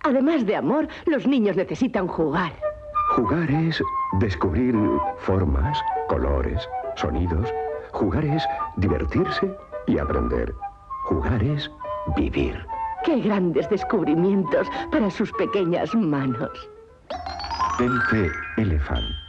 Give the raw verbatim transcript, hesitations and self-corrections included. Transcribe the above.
Además de amor, los niños necesitan jugar. Jugar es descubrir formas, colores, sonidos. Jugar es divertirse y aprender. Jugar es vivir. ¡Qué grandes descubrimientos para sus pequeñas manos! Elfe Elefant.